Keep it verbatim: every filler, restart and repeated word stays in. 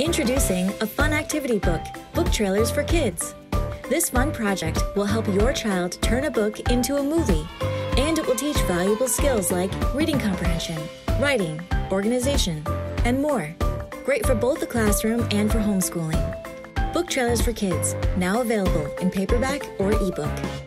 Introducing a fun activity book, Book Trailers for Kids. This fun project will help your child turn a book into a movie, and it will teach valuable skills like reading comprehension, writing, organization, and more. Great for both the classroom and for homeschooling. Book Trailers for Kids, now available in paperback or ebook.